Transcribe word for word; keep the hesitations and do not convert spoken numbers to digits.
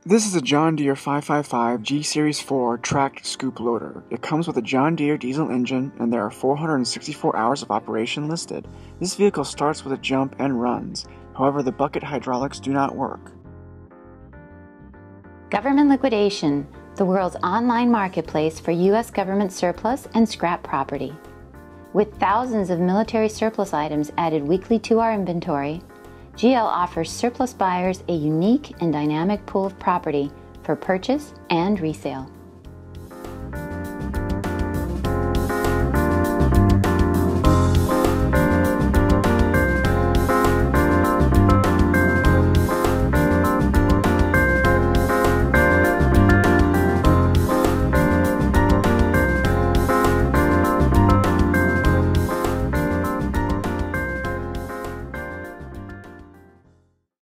This is a John Deere five fifty-five G Series four tracked scoop loader. It comes with a John Deere Diesel Engine, and there are four hundred sixty-four hours of operation listed. This vehicle starts with a jump and runs. However, the bucket hydraulics do not work. Government Liquidation, the world's online marketplace for U S government surplus and scrap property. With thousands of military surplus items added weekly to our inventory, G L offers surplus buyers a unique and dynamic pool of property for purchase and resale.